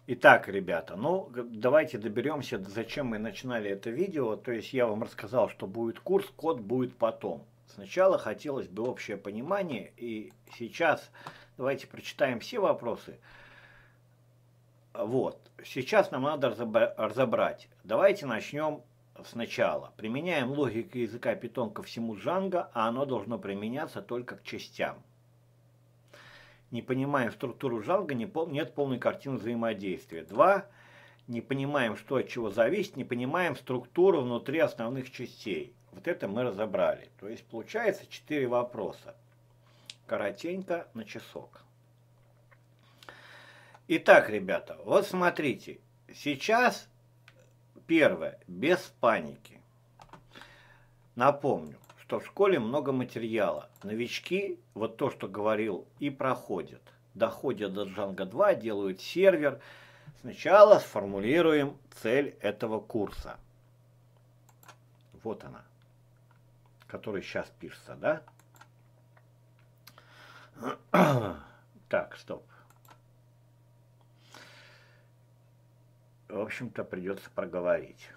Итак, ребята, ну давайте доберемся, зачем мы начинали это видео. То есть я вам рассказал, что будет курс, код будет потом. Сначала хотелось бы общее понимание, и сейчас давайте прочитаем все вопросы. Вот, сейчас нам надо разобрать. Давайте начнем сначала. Применяем логику языка Python ко всему Django, а оно должно применяться только к частям. Не понимаем структуру Django, нет полной картины взаимодействия. 2. Не понимаем, что от чего зависит, не понимаем структуру внутри основных частей. Вот это мы разобрали. То есть получается 4 вопроса. Коротенько на часок. Итак, ребята, вот смотрите. Сейчас первое, без паники. Напомню, что в школе много материала. Новички, вот то, что говорил, и проходят. Доходят до Django 2, делают сервер. Сначала сформулируем цель этого курса. Вот она, который сейчас пишется, да? Так, стоп. В общем-то, придется проговорить.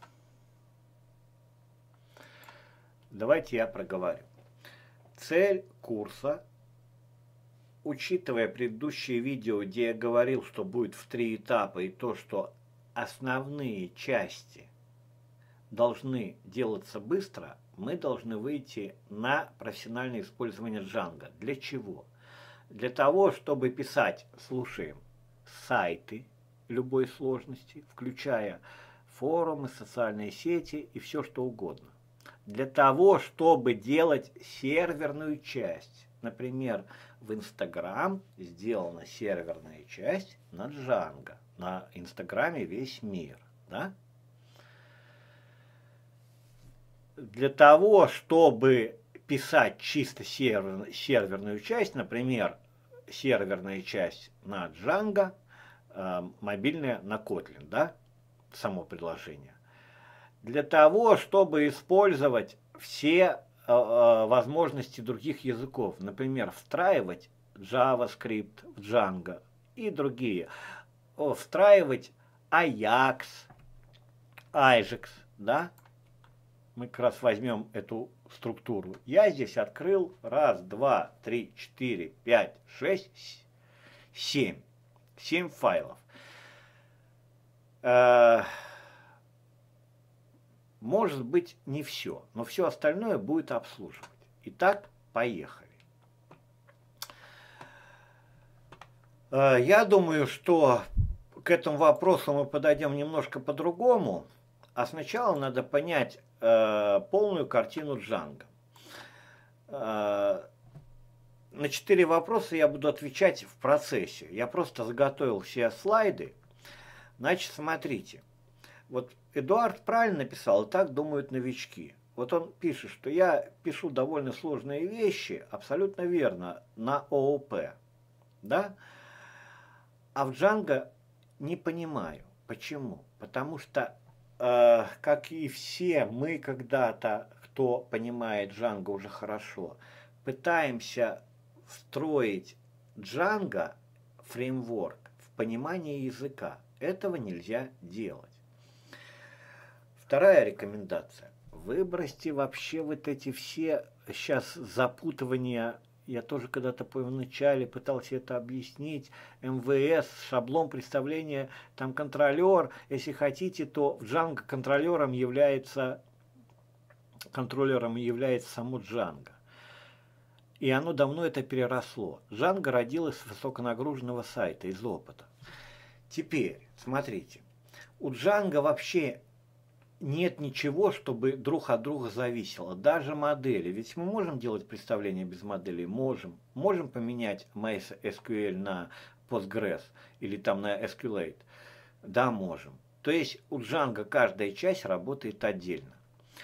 Давайте я проговорю. Цель курса, учитывая предыдущие видео, где я говорил, что будет в 3 этапа, и то, что основные части должны делаться быстро, мы должны выйти на профессиональное использование Django. Для чего? Для того, чтобы писать, слушаем, сайты любой сложности, включая форумы, социальные сети и все что угодно. Для того, чтобы делать серверную часть. Например, в Instagram сделана серверная часть на Django. На Инстаграме весь мир. Да? Для того, чтобы писать чисто серверную часть, например, серверная часть на Django, мобильная на Kotlin, да, само предложение. Для того, чтобы использовать все возможности других языков, например, встраивать JavaScript в Django и другие, встраивать Ajax, да, мы как раз возьмем эту структуру. Я здесь открыл 1, 2, 3, 4, 5, 6, 7. 7 файлов. Может быть, не все, но все остальное будет обслуживать. Итак, поехали. Я думаю, что к этому вопросу мы подойдем немножко по-другому, а сначала надо понять полную картину Django. На 4 вопроса я буду отвечать в процессе. Я просто заготовил все слайды. Значит, смотрите. Вот Эдуард правильно написал, и так думают новички. Вот он пишет, что я пишу довольно сложные вещи, абсолютно верно, на ООП. Да? А в Django не понимаю. Почему? Потому что, как и все, мы когда-то, кто понимает Django уже хорошо, пытаемся встроить Django фреймворк в понимание языка. Этого нельзя делать. Вторая рекомендация. Выбросьте вообще вот эти все сейчас запутывания. Я тоже когда-то в начале пытался это объяснить. МВС, шаблон представления, там контролер. Если хотите, то в Django контролером является само Django. И оно давно это переросло. Django родилось с высоконагруженного сайта, из опыта. Теперь, смотрите, у Django вообще нет ничего, чтобы друг от друга зависело. Даже модели. Ведь мы можем делать представление без моделей? Можем. Можем поменять MySQL на Postgres или там на SQLite? Да, можем. То есть у Django каждая часть работает отдельно.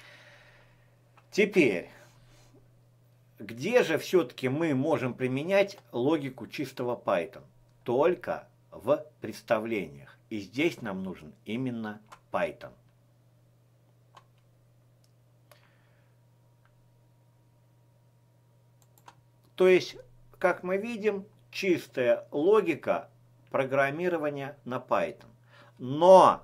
Теперь, где же все-таки мы можем применять логику чистого Python? Только в представлениях. И здесь нам нужен именно Python. То есть, как мы видим, чистая логика программирования на Python. Но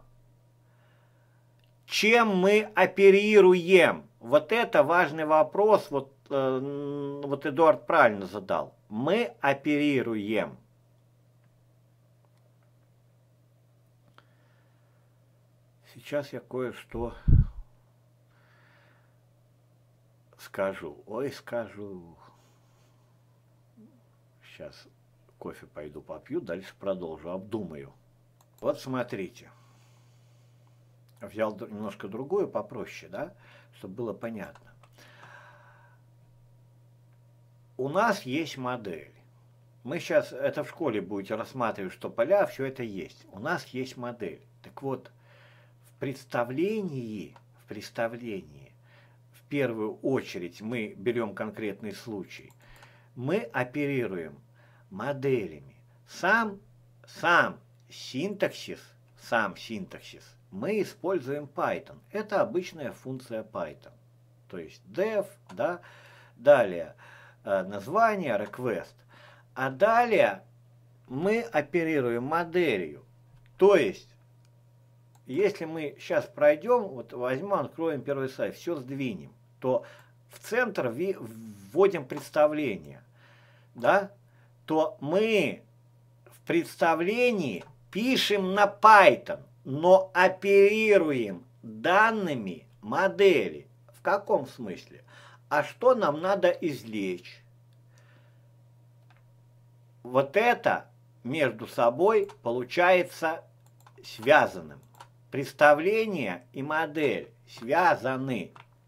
чем мы оперируем? Вот это важный вопрос, вот Эдуард правильно задал. Мы оперируем. Сейчас я кое-что скажу. Ой, скажу. Сейчас кофе пойду попью, дальше продолжу, обдумаю. Вот смотрите. Взял немножко другую, попроще, да, чтобы было понятно. У нас есть модель. Мы сейчас это в школе будете рассматривать, что поля, все это есть. У нас есть модель. Так вот, в представлении, в первую очередь мы берем конкретный случай. Мы оперируем моделями. Сам синтаксис мы используем Python. Это обычная функция Python. То есть def, да, далее название, request. А далее мы оперируем моделью. То есть, если мы сейчас пройдем, вот возьмем, откроем первый сайт, все сдвинем, то в центр вводим представление, да, то мы в представлении пишем на Python, но оперируем данными модели. В каком смысле? А что нам надо извлечь? Вот это между собой получается связанным. Представление и модель связаны.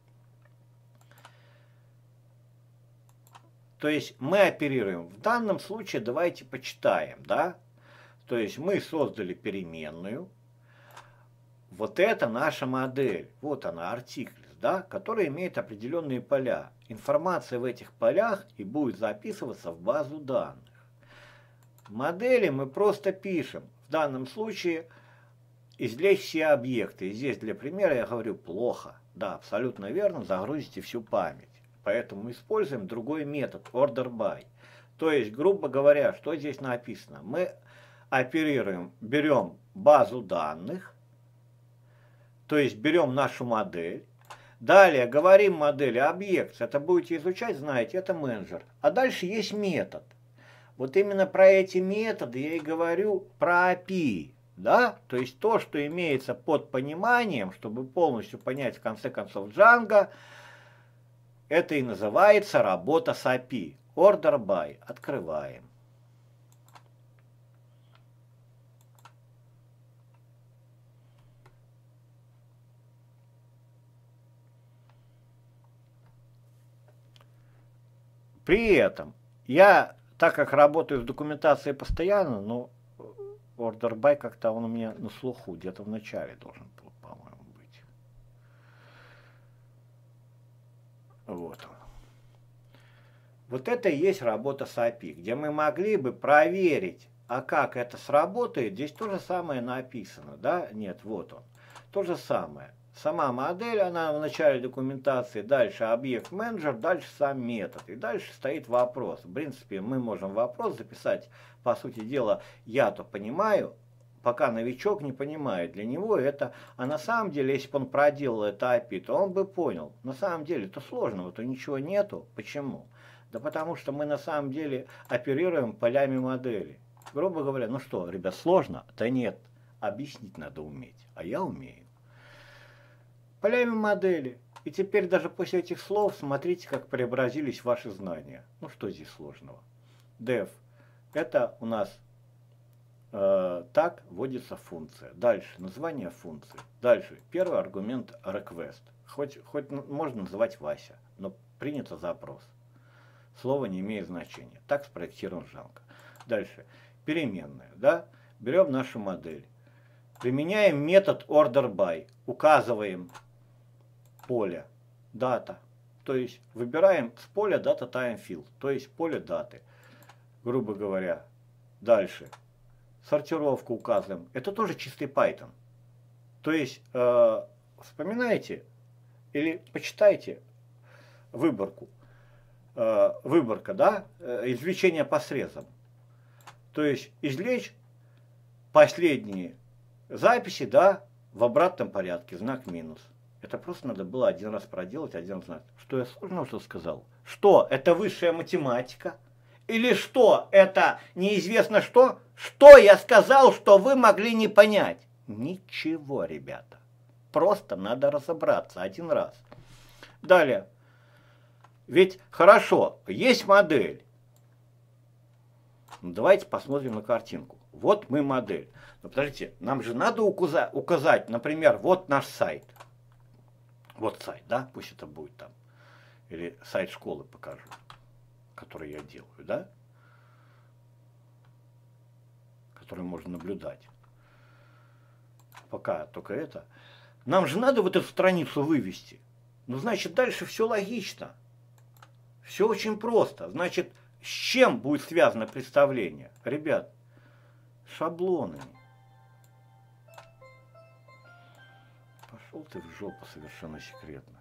То есть мы оперируем. В данном случае давайте почитаем, да? То есть мы создали переменную. Вот это наша модель. Вот она, артикль, да, которая имеет определенные поля. Информация в этих полях и будет записываться в базу данных. Модели мы просто пишем. В данном случае извлечь все объекты. И здесь для примера я говорю плохо. Да, абсолютно верно, загрузите всю память. Поэтому мы используем другой метод, order by. То есть, грубо говоря, что здесь написано? Мы оперируем, берем базу данных, то есть берем нашу модель. Далее говорим модели объект. Это будете изучать, знаете, это менеджер. А дальше есть метод. Вот именно про эти методы я и говорю про API. Да? То есть то, что имеется под пониманием, чтобы полностью понять в конце концов Django, это и называется работа с API. Order by. Открываем. При этом я, так как работаю в документации постоянно, но order by как-то он у меня на слуху, где-то в начале должен был, по-моему, быть. Вот он. Вот это и есть работа с API, где мы могли бы проверить, а как это сработает. Здесь то же самое написано, да? Нет, вот он. То же самое. Сама модель, она в начале документации, дальше объект менеджер, дальше сам метод. И дальше стоит вопрос. В принципе, мы можем вопрос записать, по сути дела, я-то понимаю, пока новичок не понимает. Для него это, а на самом деле, если бы он проделал это API, то он бы понял. На самом деле, то сложного-то ничего нету. Почему? Да потому что мы на самом деле оперируем полями модели. Грубо говоря, ну что, ребят, сложно? Да нет, объяснить надо уметь, а я умею. Полями модели. И теперь даже после этих слов смотрите, как преобразились ваши знания. Ну что здесь сложного? Def. Это у нас так вводится функция. Дальше название функции. Дальше первый аргумент request. Хоть можно называть Вася, но принято запрос. Слово не имеет значения. Так спроектирован Django. Дальше. Переменная. Да? Берем нашу модель. Применяем метод order by. Указываем поле дата. То есть выбираем с поля data time field. То есть поле даты. Грубо говоря. Дальше. Сортировку указываем. Это тоже чистый Python. То есть вспоминайте или почитайте выборку. Выборка, да, извлечение по срезам. То есть извлечь последние записи, да, в обратном порядке, знак минус. Это просто надо было один раз проделать, один знак. Что я сложно что сказал? Что? Это высшая математика? Или что? Это неизвестно что? Что я сказал, что вы могли не понять? Ничего, ребята. Просто надо разобраться один раз. Далее. Ведь хорошо, есть модель. Давайте посмотрим на картинку. Вот мы модель. Но подождите, нам же надо указать, например, вот наш сайт. Вот сайт, да? Пусть это будет там. Или сайт школы покажу, который я делаю, да? Который можно наблюдать. Пока только это. Нам же надо вот эту страницу вывести. Ну, значит, дальше все логично. Все очень просто. Значит, с чем будет связано представление? Ребят, шаблонами. Пошел ты в жопу совершенно секретно.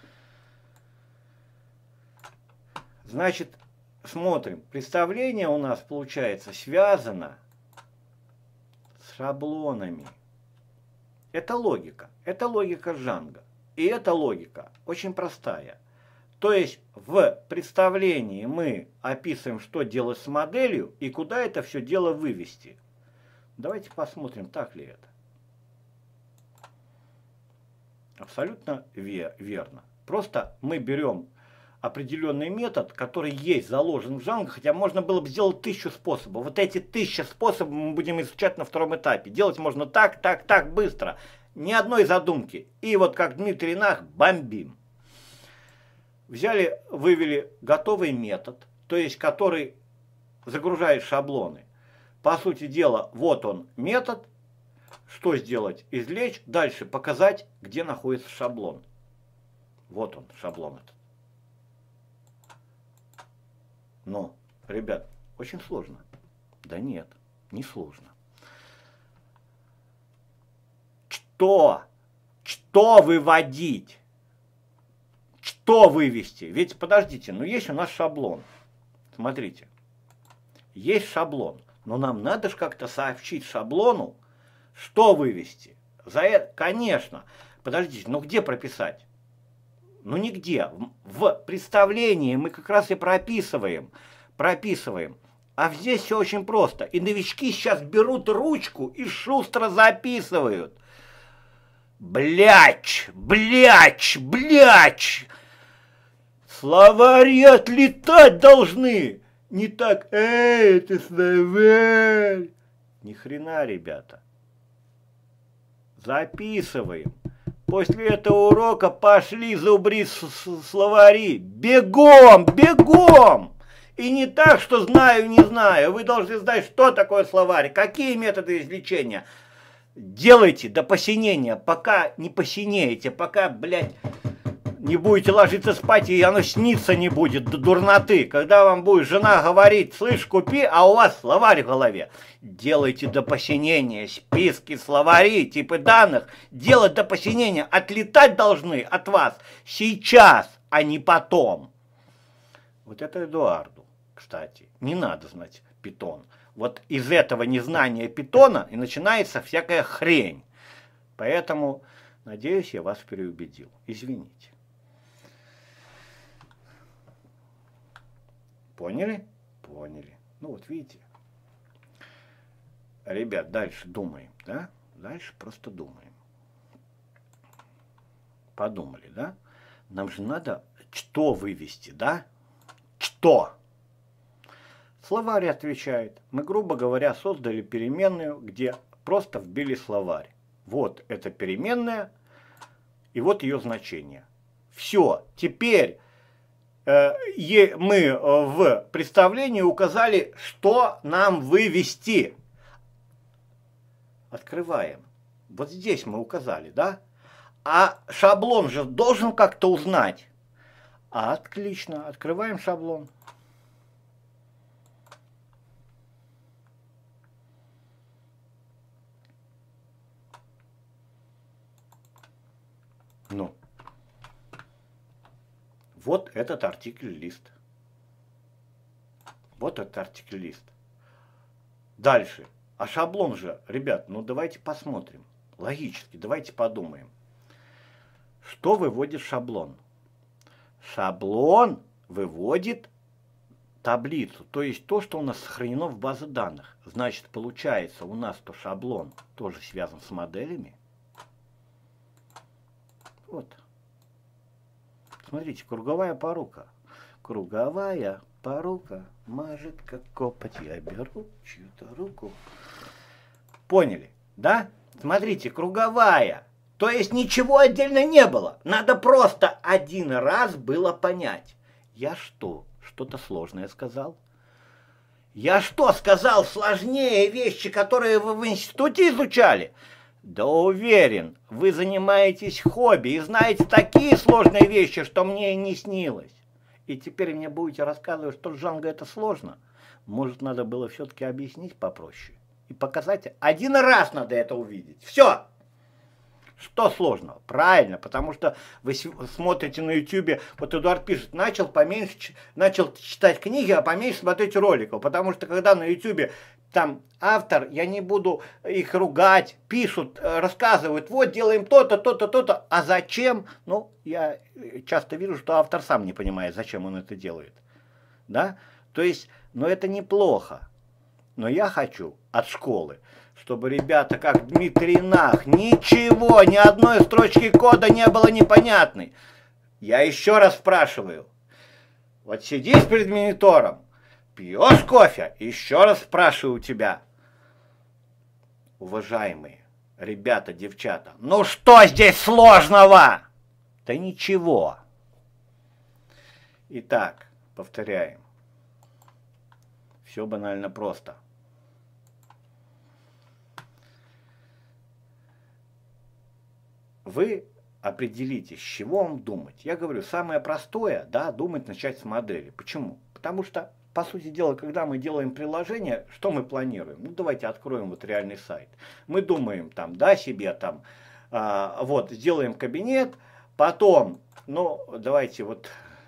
Значит, смотрим. Представление у нас, получается, связано с шаблонами. Это логика. Это логика Джанга. И эта логика очень простая. То есть в представлении мы описываем, что делать с моделью и куда это все дело вывести. Давайте посмотрим, так ли это. Абсолютно верно. Просто мы берем определенный метод, который есть заложен в Django, хотя можно было бы сделать 1000 способов. Вот эти 1000 способов мы будем изучать на втором этапе. Делать можно так, так, так, быстро. Ни одной задумки. И вот как Дмитрий Нах, бомбим. Взяли, вывели готовый метод, то есть который загружает шаблоны. По сути дела, вот он метод. Что сделать? Извлечь. Дальше показать, где находится шаблон. Вот он, шаблон этот. Но, ребят, очень сложно. Да нет, не сложно. Что выводить? Что вывести? Ведь, подождите, ну есть у нас шаблон. Смотрите. Есть шаблон. Но нам надо же как-то сообщить шаблону, что вывести. За это, конечно. Подождите, ну где прописать? Ну нигде. В представлении мы как раз и прописываем. А здесь все очень просто. И новички сейчас берут ручку и шустро записывают. Бляч. Словари отлетать должны. Не так, это словарь. Ни хрена, ребята. Записываем. После этого урока пошли зубрить словари. Бегом. И не так, что знаю, не знаю. Вы должны знать, что такое словарь, какие методы излечения. Делайте до посинения, пока не посинеете, пока, блядь, не будете ложиться спать, и оно снится не будет до дурноты. Когда вам будет жена говорить, слышь, купи, а у вас словарь в голове. Делайте до посинения, списки, словари, типы данных. Делать до посинения, отлетать должны от вас сейчас, а не потом. Вот это Эдуарду, кстати, не надо знать питон. Вот из этого незнания питона и начинается всякая хрень. Поэтому, надеюсь, я вас переубедил. Извините. Поняли? Поняли. Ну вот видите. Ребят, дальше думаем, да? Дальше просто думаем. Подумали, да? Нам же надо что вывести, да? Что? Словарь отвечает. Мы, грубо говоря, создали переменную, где просто вбили словарь. Вот эта переменная, и вот ее значение. Все. Теперь мы в представлении указали, что нам вывести. Открываем. Вот здесь мы указали, да? А шаблон же должен как-то узнать. Отлично. Открываем шаблон. Ну, вот этот артикль-лист. Вот этот артикль-лист. Дальше. А шаблон же, ребят, ну давайте посмотрим. Логически, давайте подумаем. Что выводит шаблон? Шаблон выводит таблицу, то есть то, что у нас сохранено в базе данных. Значит, получается, у нас то шаблон тоже связан с моделями. Вот. Смотрите, круговая порука. Круговая порука мажет, как копоть. Я беру чью-то руку. Поняли, да? Смотрите, круговая. То есть ничего отдельно не было. Надо просто один раз было понять. Я что? Что-то сложное сказал? Я что сказал? Сложнее вещи, которые вы в институте изучали? Да уверен, вы занимаетесь хобби и знаете такие сложные вещи, что мне и не снилось. И теперь мне будете рассказывать, что Django это сложно. Может, надо было все-таки объяснить попроще. И показать. Один раз надо это увидеть. Все. Что сложного? Правильно, потому что вы смотрите на YouTube, вот Эдуард пишет, начал читать книги, а поменьше смотреть роликов. Потому что когда на YouTube там автор, я не буду их ругать, пишут, рассказывают, вот делаем то-то, то-то, то-то. А зачем? Ну, я часто вижу, что автор сам не понимает, зачем он это делает. Да? То есть, но это неплохо. Но я хочу от школы, чтобы ребята, как Дмитрий Нах, ничего, ни одной строчки кода не было непонятной. Я еще раз спрашиваю. Вот сидишь перед монитором, пьешь кофе, еще раз спрашиваю у тебя. Уважаемые ребята, девчата, ну что здесь сложного? Да ничего. Итак, повторяем. Все банально просто. Вы определитесь, с чего вам думать. Я говорю, самое простое, да, думать начать с модели. Почему? Потому что, по сути дела, когда мы делаем приложение, что мы планируем? Ну, давайте откроем вот реальный сайт. Мы думаем там, да, себе там, вот, сделаем кабинет, потом, ну, давайте вот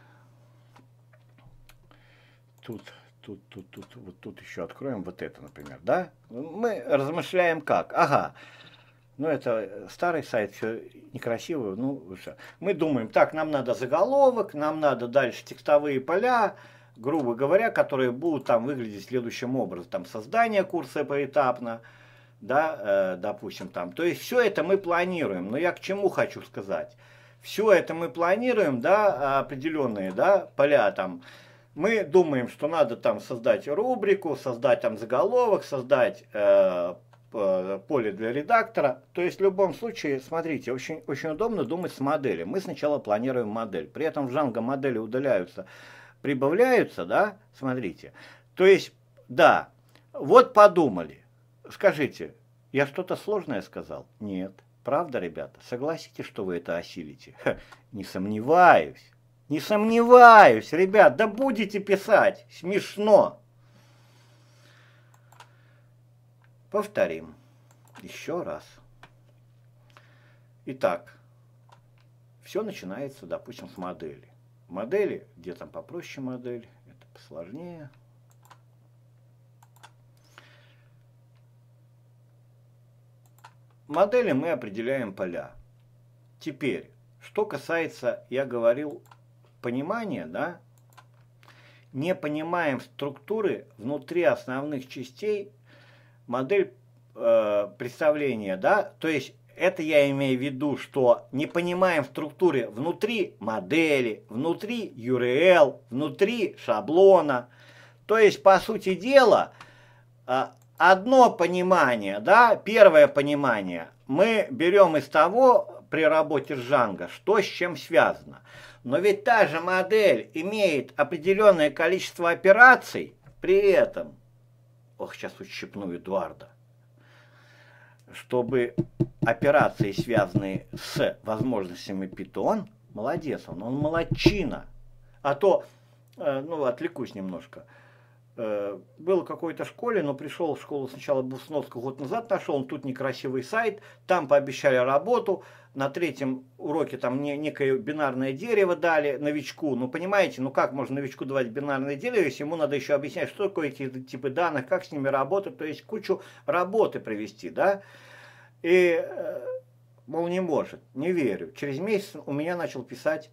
тут еще откроем вот это, например, да? Мы размышляем как? Ага. Ну, это старый сайт, все некрасиво, ну, все. Мы думаем, так, нам надо заголовок, нам надо дальше текстовые поля, грубо говоря, которые будут там выглядеть следующим образом. Там создание курса поэтапно, да, допустим, там. То есть все это мы планируем. Но я к чему хочу сказать? Все это мы планируем, да, определенные, да, поля там. Мы думаем, что надо там создать рубрику, создать там заголовок, создать поле для редактора. То есть в любом случае, смотрите, очень, очень удобно думать с моделью. Мы сначала планируем модель. При этом в Django модели удаляются, прибавляются, да, смотрите. То есть, да, вот подумали. Скажите, я что-то сложное сказал? Нет. Правда, ребята? Согласитесь, что вы это осилите? Ха, не сомневаюсь. Не сомневаюсь, ребят, да будете писать. Смешно. Повторим еще раз. Итак, все начинается, допустим, с модели. Модели, где там попроще модель, это посложнее. Модели мы определяем поля. Теперь, что касается, я говорил, понимания, да, не понимаем структуры внутри основных частей, модель представления, да, то есть это я имею в виду, что не понимаем структуры внутри модели, внутри URL, внутри шаблона. То есть, по сути дела, одно понимание, да, первое понимание мы берем из того при работе с Django, что с чем связано. Но ведь та же модель имеет определенное количество операций, при этом, ох, сейчас ущипну Эдуарда, чтобы операции, связанные с возможностями Python, молодец он молодчина. А то, ну, отвлекусь немножко. был в какой-то школе, но пришел в школу сначала, был в сноску год назад нашел, он тут некрасивый сайт, там пообещали работу, на третьем уроке там некое бинарное дерево дали новичку. Ну, понимаете, ну как можно новичку давать бинарное дерево, если ему надо еще объяснять, что такое эти типы данных, как с ними работать, то есть кучу работы провести, да. И, мол, не может, не верю. Через месяц у меня начал писать,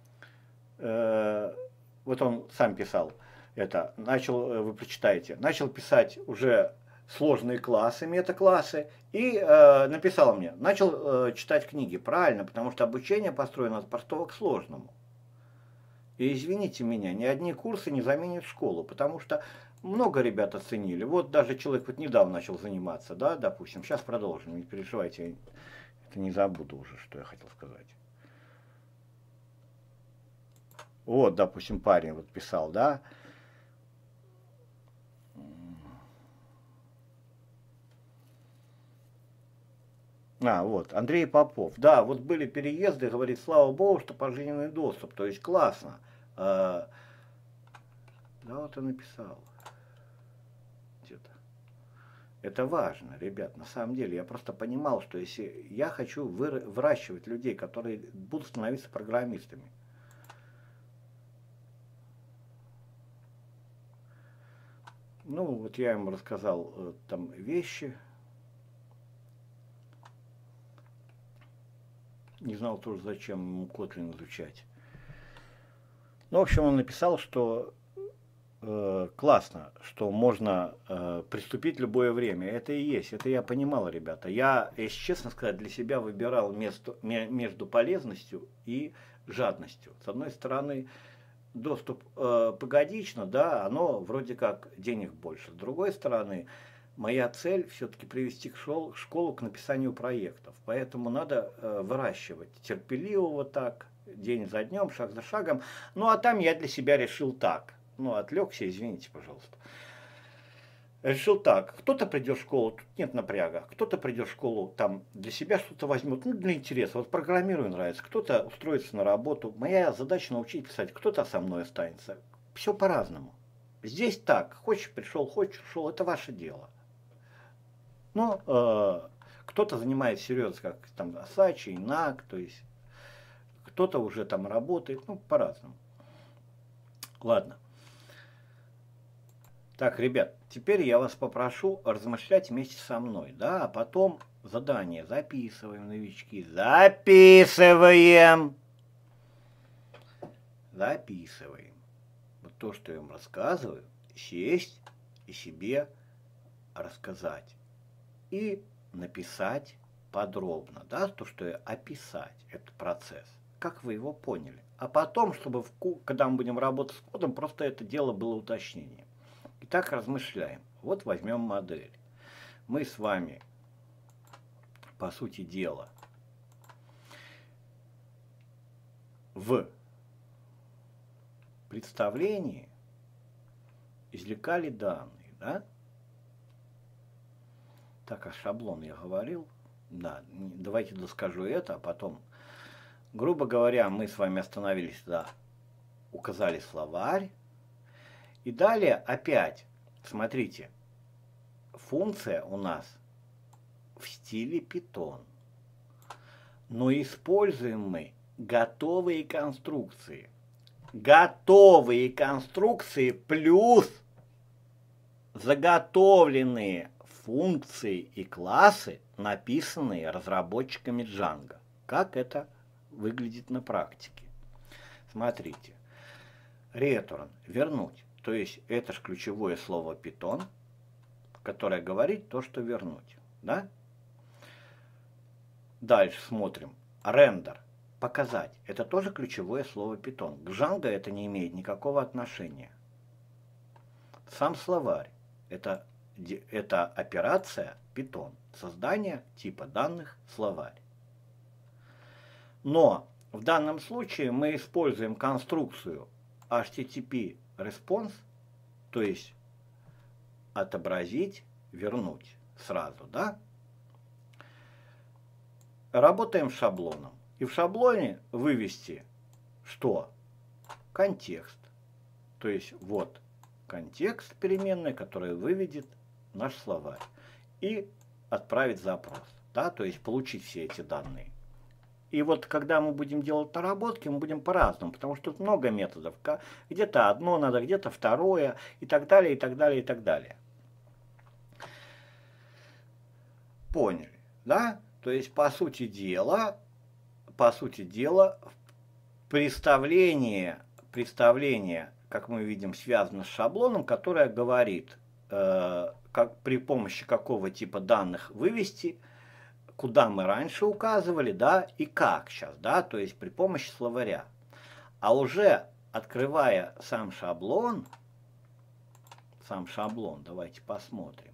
вот он сам писал, это, начал, вы прочитаете, начал писать уже сложные классы, мета-классы, и написал мне, начал читать книги, правильно, потому что обучение построено от простого к сложному. И извините меня, ни одни курсы не заменят школу, потому что много ребят оценили. Вот даже человек вот недавно начал заниматься, да, допустим, сейчас продолжим, не переживайте, это не забуду уже, что я хотел сказать. Вот, допустим, парень вот писал, да, вот, Андрей Попов. Да, вот были переезды, говорит, слава богу, что пожизненный доступ, то есть классно. Да, вот он написал. Где-то. Это важно, ребят, на самом деле. Я просто понимал, что если я хочу выращивать людей, которые будут становиться программистами. Ну, вот я ему рассказал там вещи. Не знал тоже, зачем ему Kotlin изучать. Ну, в общем, он написал, что классно, что можно приступить в любое время. Это и есть, это я понимал, ребята. Я, если честно сказать, для себя выбирал между полезностью и жадностью. С одной стороны, доступ погодично, да, оно вроде как денег больше. С другой стороны, моя цель все-таки привести школу к написанию проектов. Поэтому надо выращивать терпеливо вот так, день за днем, шаг за шагом. Ну, а там я для себя решил так. Ну, отвлекся, извините, пожалуйста. Решил так, кто-то придет в школу, тут нет напряга, кто-то придет в школу, там для себя что-то возьмет, ну, для интереса, вот программирую нравится, кто-то устроится на работу. Моя задача научить писать, кто-то со мной останется. Все по-разному. Здесь так, хочешь пришел, хочешь ушел, это ваше дело. Но кто-то занимается серьезно, как там Асачи, Инак, то есть кто-то уже там работает, ну, по-разному. Ладно. Так, ребят, теперь я вас попрошу размышлять вместе со мной, да, а потом задание записываем, новички, записываем. Записываем. Вот то, что я вам рассказываю, сесть и себе рассказать. И написать подробно, да, то, что описать этот процесс, как вы его поняли. А потом, чтобы, когда мы будем работать с кодом, просто это дело было уточнением. Итак, размышляем. Вот возьмем модель. Мы с вами, по сути дела, в представлении извлекали данные, да? Так, а шаблон я говорил. Да, давайте доскажу это, а потом. Грубо говоря, мы с вами остановились, да, указали словарь. И далее опять, смотрите, функция у нас в стиле Python. Но используем мы готовые конструкции. Готовые конструкции плюс заготовленные функции и классы, написанные разработчиками Django. Как это выглядит на практике? Смотрите. Return – вернуть. То есть это же ключевое слово Python, которое говорит то, что вернуть. Да? Дальше смотрим. Render – показать. Это тоже ключевое слово Python. К Django это не имеет никакого отношения. Сам словарь – это операция Python. Создание типа данных словарь. Но в данном случае мы используем конструкцию HTTP response, то есть отобразить, вернуть сразу, да? Работаем с шаблоном. И в шаблоне вывести что? Контекст. То есть вот контекст переменной, которая выведет наш словарь и отправить запрос, да, то есть получить все эти данные. И вот когда мы будем делать наработки, мы будем по-разному, потому что тут много методов. Где-то одно надо, где-то второе, и так далее, и так далее, и так далее. Поняли, да? То есть, по сути дела, представление, как мы видим, связано с шаблоном, которое говорит, как при помощи какого типа данных вывести, куда мы раньше указывали, да, и как сейчас, да, то есть при помощи словаря. А уже открывая сам шаблон, давайте посмотрим,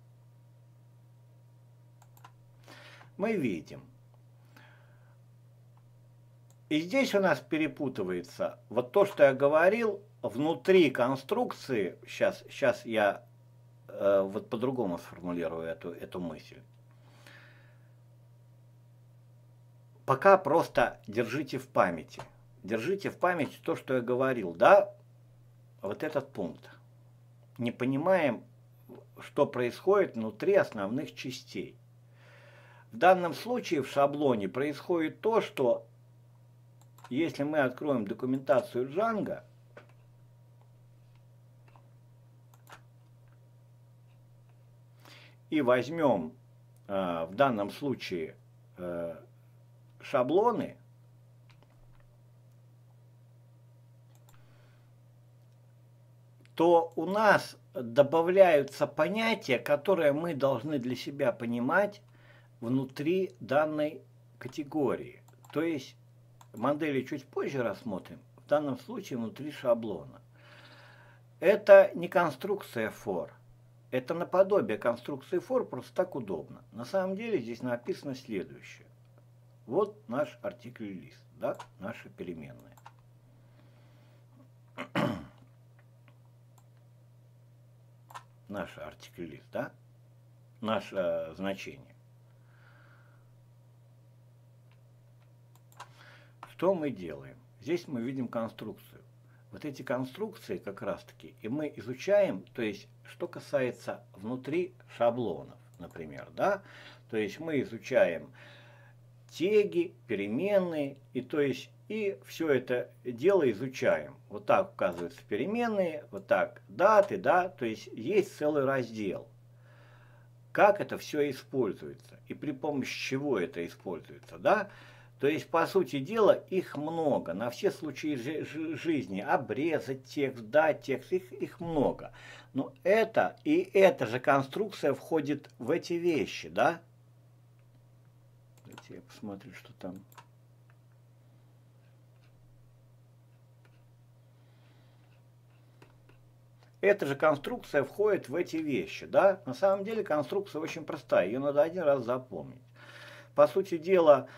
мы видим, и здесь у нас перепутывается вот то, что я говорил, внутри конструкции, сейчас я вот по-другому сформулирую эту мысль. Пока просто держите в памяти. Держите в памяти то, что я говорил, да, вот этот пункт. Не понимаем, что происходит внутри основных частей. В данном случае в шаблоне происходит то, что если мы откроем документацию Django, и возьмем в данном случае шаблоны, то у нас добавляются понятия, которые мы должны для себя понимать внутри данной категории. То есть модели чуть позже рассмотрим, в данном случае внутри шаблона. Это не конструкция for, это наподобие конструкции for, просто так удобно. На самом деле здесь написано следующее. Вот наш артикль лист, да, наша переменная. Наш артикль лист, да, наше значение. Что мы делаем? Здесь мы видим конструкцию. Вот эти конструкции как раз таки и мы изучаем, то есть что касается внутри шаблонов, например, да, то есть мы изучаем теги, переменные, и то есть и все это дело изучаем. Вот так указываются переменные, вот так даты, да, то есть есть целый раздел. Как это все используется и при помощи чего это используется, да? То есть, по сути дела, их много. На все случаи жизни. Обрезать текст, дать текст, их много. Но эта же конструкция входит в эти вещи, да? Давайте я посмотрю, что там. Эта же конструкция входит в эти вещи, да? На самом деле конструкция очень простая. Ее надо один раз запомнить. По сути дела...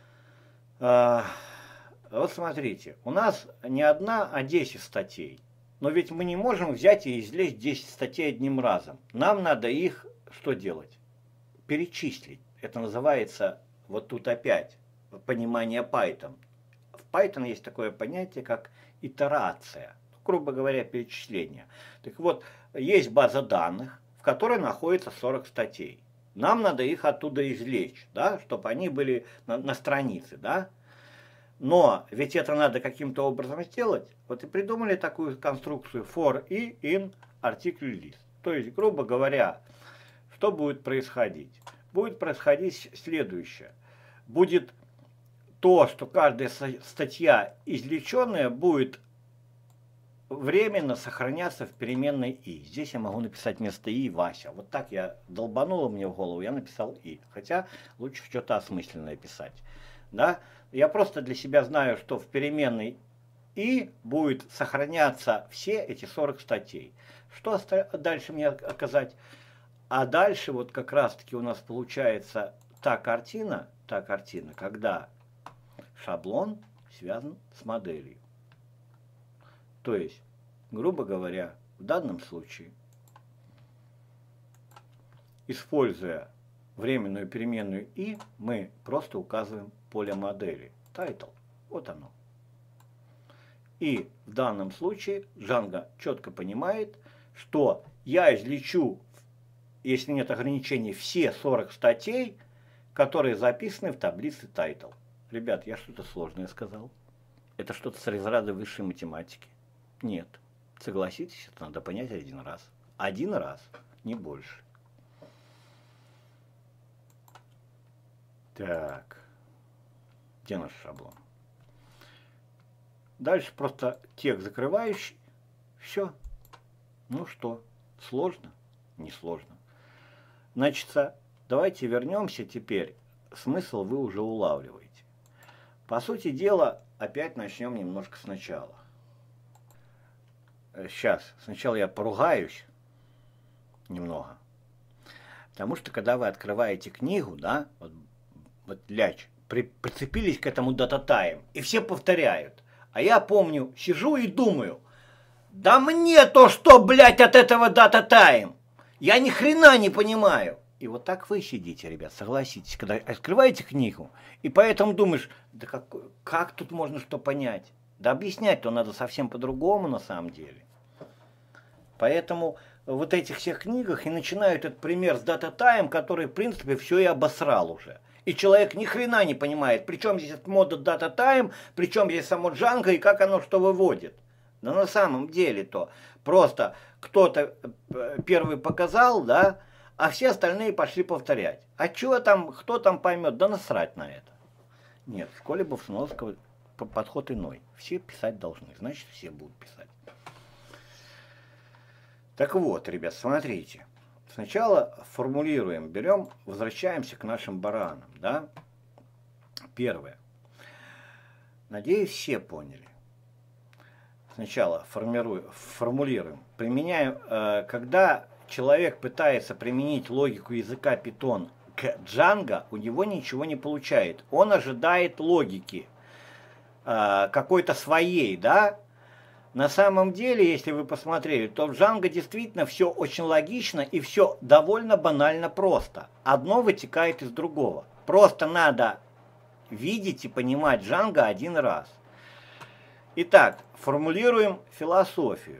Вот смотрите, у нас не одна, а 10 статей. Но ведь мы не можем взять и извлечь 10 статей одним разом. Нам надо их что делать? Перечислить. Это называется, вот тут опять, понимание Python. В Python есть такое понятие, как итерация. Грубо говоря, перечисление. Так вот, есть база данных, в которой находится 40 статей. Нам надо их оттуда извлечь, да, чтобы они были на странице, да. Но ведь это надо каким-то образом сделать. Вот и придумали такую конструкцию for и in артикль list. То есть, грубо говоря, что будет происходить? Будет происходить следующее. Будет то, что каждая статья извлеченная будет временно сохраняться в переменной и. Здесь я могу написать вместо и Вася. Вот так я долбануло мне в голову, я написал и. Хотя лучше что-то осмысленное писать. Да? Я просто для себя знаю, что в переменной и будет сохраняться все эти 40 статей. Что дальше мне оказать? А дальше вот как раз таки у нас получается та картина, когда шаблон связан с моделью. То есть, грубо говоря, в данном случае, используя временную переменную и, мы просто указываем поле модели. Title. Вот оно. И в данном случае Django четко понимает, что я излечу, если нет ограничений, все 40 статей, которые записаны в таблице Title. Ребят, я что-то сложное сказал. Это что-то с разряда высшей математики. Нет. Согласитесь, это надо понять один раз. Один раз, не больше. Так. Где наш шаблон? Дальше просто текст закрывающий. Все. Ну что, сложно? Не сложно. Значит, давайте вернемся теперь. Смысл вы уже улавливаете. По сути дела, опять начнем немножко сначала. Сейчас, сначала я поругаюсь немного. Потому что, когда вы открываете книгу, да, вот ляч, прицепились к этому дата-тайм, и все повторяют. А я помню, сижу и думаю, да мне то что, блядь, от этого дата-тайм? Я ни хрена не понимаю. И вот так вы сидите, ребят, согласитесь, когда открываете книгу, и поэтому думаешь, да как тут можно что понять? Да объяснять-то надо совсем по-другому на самом деле. Поэтому в вот этих всех книгах и начинают этот пример с дата-тайм, который, в принципе, все и обосрал уже. И человек ни хрена не понимает, причем здесь мода дата-тайм, причем здесь само Django и как оно что выводит. Но на самом деле-то просто кто-то первый показал, да, а все остальные пошли повторять. А что там, кто там поймет, да насрать на это. Нет, в школе Бовсуновского подход иной. Все писать должны, значит все будут писать. Так вот, ребят, смотрите. Сначала формулируем, берем, возвращаемся к нашим баранам, да. Первое. Надеюсь, все поняли. Сначала формулируем. Применяем, когда человек пытается применить логику языка Python к Django, у него ничего не получает. Он ожидает логики какой-то своей, да. На самом деле, если вы посмотрели, то в Django действительно все очень логично и все довольно банально просто. Одно вытекает из другого. Просто надо видеть и понимать Django один раз. Итак, формулируем философию.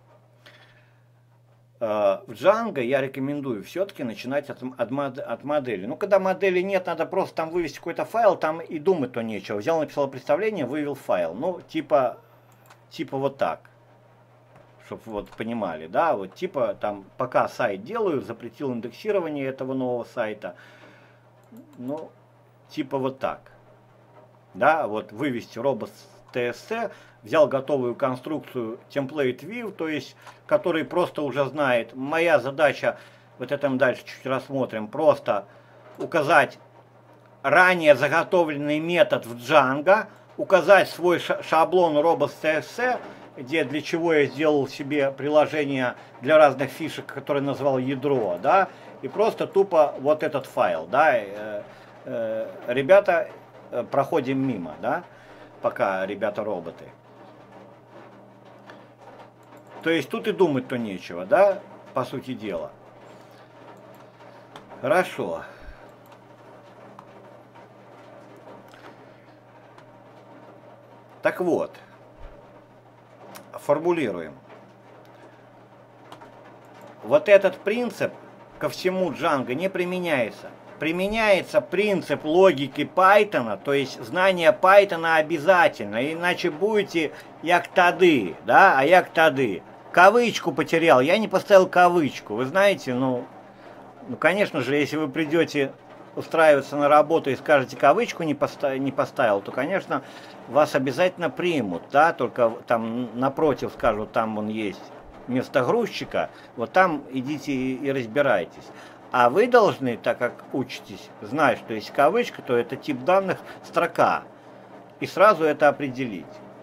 В Django я рекомендую все-таки начинать от модели. Ну, когда модели нет, надо просто там вывести какой-то файл, там и думать-то нечего. Взял, написал представление, вывел файл. Ну, типа вот так, чтобы вот понимали, да, вот типа там пока сайт делаю, запретил индексирование этого нового сайта, ну, типа вот так, да, вот вывести robots.txt, взял готовую конструкцию template view, то есть, который просто уже знает, моя задача, вот это мы дальше чуть рассмотрим, просто указать ранее заготовленный метод в Django, указать свой шаблон robots.txt, где для чего я сделал себе приложение для разных фишек, которые назвал ядро, да, и просто тупо вот этот файл, да, ребята, проходим мимо, да, пока ребята роботы. То есть тут и думать-то нечего, да, по сути дела. Хорошо. Так вот, формулируем. Вот этот принцип ко всему Django не применяется. Применяется принцип логики Python, то есть знание Python обязательно, иначе будете як тады, да, а як тады. Кавычку потерял, я не поставил кавычку, вы знаете, ну конечно же, если вы придете устраиваться на работу и скажете кавычку не поставил, то, конечно, вас обязательно примут, да, только там напротив скажут, там он есть вместо грузчика, вот там идите и разбирайтесь. А вы должны, так как учитесь, знать, что если кавычка, то это тип данных строка, и сразу это определить.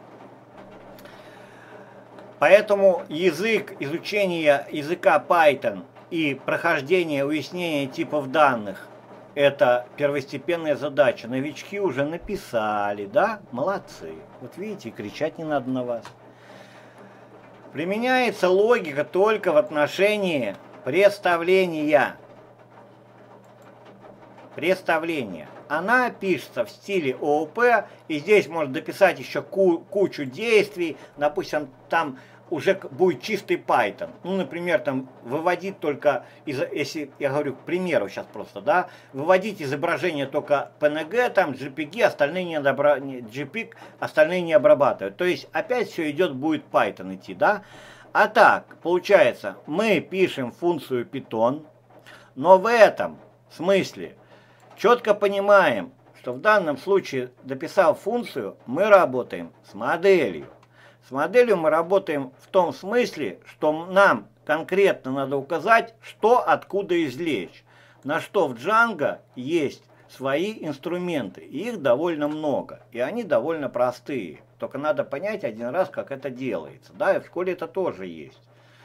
Поэтому изучение языка Python и прохождение уяснения типов данных — это первостепенная задача. Новички уже написали, да? Молодцы. Вот видите, кричать не надо на вас. Применяется логика только в отношении представления. Представление. Она пишется в стиле ООП, и здесь можно дописать еще кучу действий. Допустим, там уже будет чистый Python. Ну, например, там выводить только, если я говорю к примеру сейчас просто, да, выводить изображение только PNG, там JPG, остальные не JPEG, остальные не обрабатывают. То есть опять все идет, будет Python идти, да. А так, получается, мы пишем функцию Python, но в этом смысле четко понимаем, что в данном случае, дописав функцию, мы работаем с моделью. С моделью мы работаем в том смысле, что нам конкретно надо указать, что откуда извлечь. На что в Django есть свои инструменты. Их довольно много. И они довольно простые. Только надо понять один раз, как это делается. Да, и в школе это тоже есть.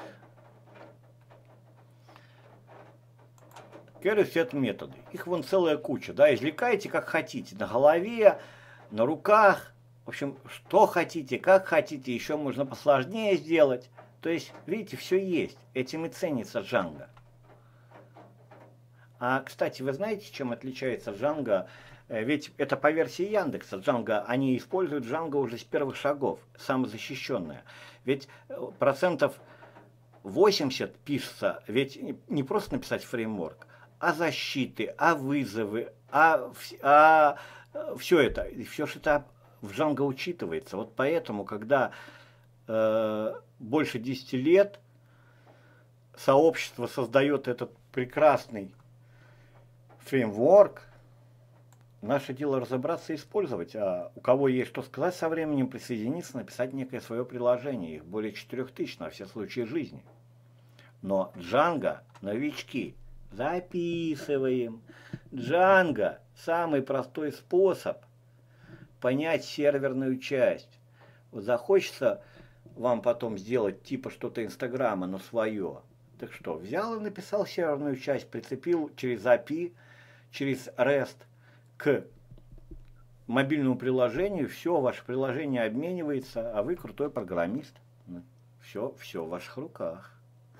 Carry-set методы. Их вон целая куча. Да, извлекайте как хотите. На голове, на руках. В общем, что хотите, как хотите, еще можно посложнее сделать. То есть, видите, все есть. Этим и ценится Django. А, кстати, вы знаете, чем отличается Django? Ведь это по версии Яндекса Django. Они используют Django уже с первых шагов, самозащищенное. Ведь процентов 80 пишется, ведь не просто написать фреймворк, а защиты, а вызовы, все это, все что это в Django учитывается. Вот поэтому, когда больше 10 лет сообщество создает этот прекрасный фреймворк, наше дело разобраться и использовать. А у кого есть что сказать, со временем присоединиться, написать некое свое приложение. Их более 4000 на все случаи жизни. Но Django, новички, записываем. Django – самый простой способ понять серверную часть. Вот захочется вам потом сделать типа что-то Инстаграма, но свое. Так что, взял и написал серверную часть, прицепил через API, через REST к мобильному приложению, все, ваше приложение обменивается, а вы крутой программист. Все в ваших руках.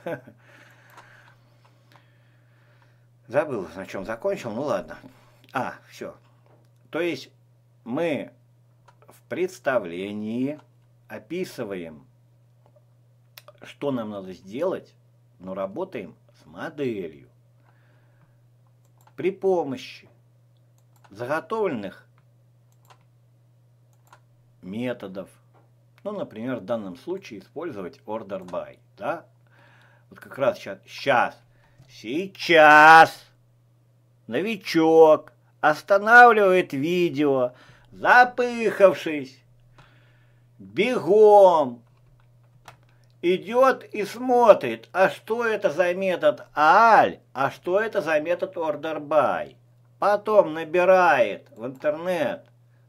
Забыл, на чем закончил, ну ладно. Все. То есть мы в представлении описываем, что нам надо сделать, но работаем с моделью. При помощи заготовленных методов, ну, например, в данном случае использовать order by, да? Вот как раз сейчас новичок останавливает видео, запыхавшись, бегом идет и смотрит, а что это за метод AL, а что это за метод order by. Потом набирает в интернет,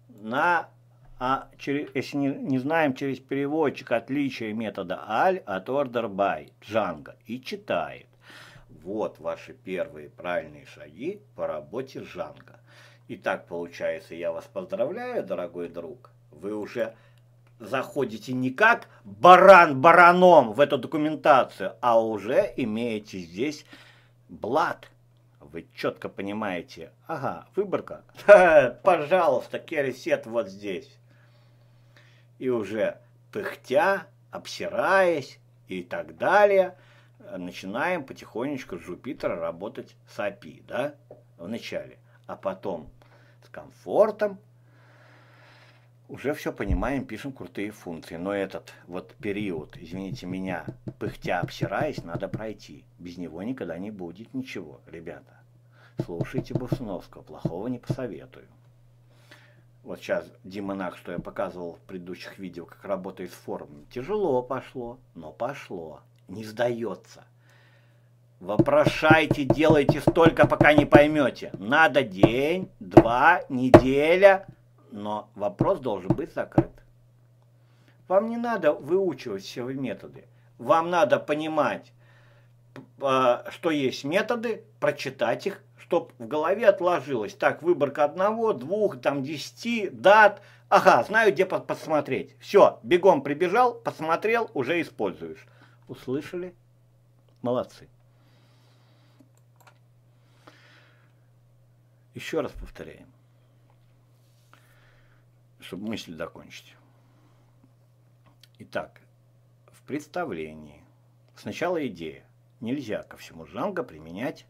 если не знаем через переводчик отличие метода AL от order by Django, и читает. Вот ваши первые правильные шаги по работе с Django. Итак, получается, я вас поздравляю, дорогой друг. Вы уже заходите не как баран бараном в эту документацию, а уже имеете здесь блат. Вы четко понимаете, ага, выборка, пожалуйста, carry-set вот здесь. И уже пыхтя, обсираясь и так далее, начинаем потихонечку с Jupyter работать с API, да, вначале. А потом с комфортом уже все понимаем, пишем крутые функции. Но этот вот период, извините меня, пыхтя, обсираясь, надо пройти. Без него никогда не будет ничего, ребята. Слушайте Бусуновского, плохого не посоветую. Вот сейчас Димонах, что я показывал в предыдущих видео, как работает с формами. Тяжело пошло, но пошло. Не сдается. Вопрошайте, делайте столько, пока не поймете. Надо день, 2, неделя, но вопрос должен быть закрыт. Вам не надо выучивать все методы. Вам надо понимать, что есть методы, прочитать их, чтобы в голове отложилось. Так, выборка 1, 2, там 10, дат. Ага, знаю, где посмотреть. Все, бегом прибежал, посмотрел, уже используешь. Услышали? Молодцы. Еще раз повторяем, чтобы мысль закончить. Итак, в в представлении. Сначала идея. Нельзя ко всему Django применять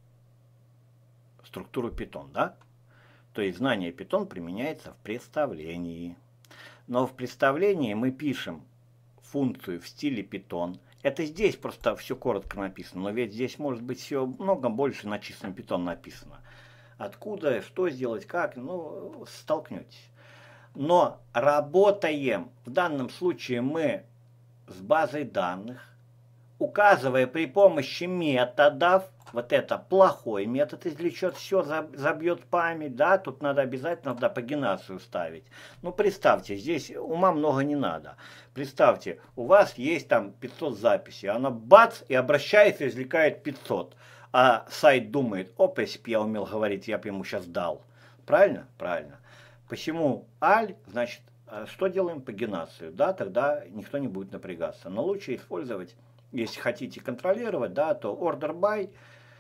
структуру Python, да? То есть знание Python применяется в представлении. Но в представлении мы пишем функцию в стиле Python. Это здесь просто все коротко написано, но ведь здесь может быть все много больше на чистом Python написано. Откуда, что сделать, как, ну, столкнетесь. Но работаем, в данном случае мы с базой данных, указывая при помощи методов, вот это плохой метод извлечет все, забьет память, да, тут надо обязательно пагинацию ставить. Ну, представьте, здесь ума много не надо. Представьте, у вас есть там 500 записей, она бац, и обращается, извлекает 500. А сайт думает, оп, если бы я умел говорить, я бы ему сейчас дал. Правильно? Правильно. Посему аль, значит, что делаем? Пагинацию, да, тогда никто не будет напрягаться. Но лучше использовать, если хотите контролировать, да, то order by,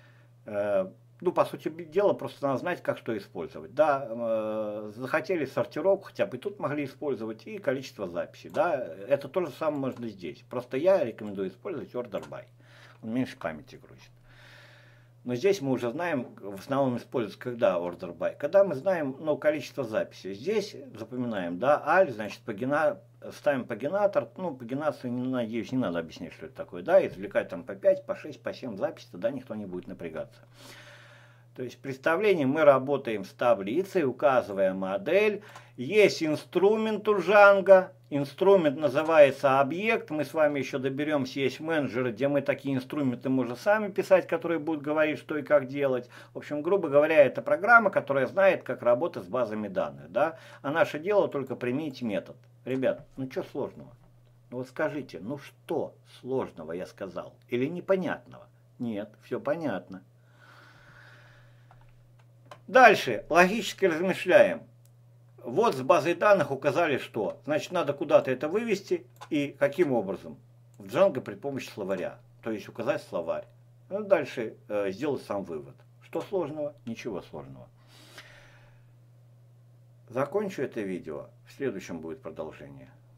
ну, по сути дела, просто надо знать, как что использовать. Да, захотели сортировку, хотя бы тут могли использовать, и количество записей, да, это то же самое можно здесь. Просто я рекомендую использовать order by, он меньше памяти грузит. Но здесь мы уже знаем, в основном используется когда order by, когда мы знаем, ну, количество записей. Здесь запоминаем, да, аль, значит, ставим пагинатор, ну, пагинацию, надеюсь, не надо объяснять, что это такое, да, извлекать там по 5, по 6, по 7 записей, тогда никто не будет напрягаться. То есть в представлении мы работаем с таблицей, указывая модель. Есть инструмент у Django. Инструмент называется объект. Мы с вами еще доберемся, есть менеджеры, где мы такие инструменты можем сами писать, которые будут говорить, что и как делать. В общем, грубо говоря, это программа, которая знает, как работать с базами данных. Да? А наше дело только применить метод. Ребят, ну что сложного? Ну вот скажите, ну что сложного я сказал? Или непонятного? Нет, все понятно. Дальше, логически размышляем. Вот с базой данных указали что. Значит, надо куда-то это вывести. И каким образом? В Django при помощи словаря. То есть указать словарь. Ну, дальше сделать сам вывод. Что сложного? Ничего сложного. Закончу это видео. В следующем будет продолжение.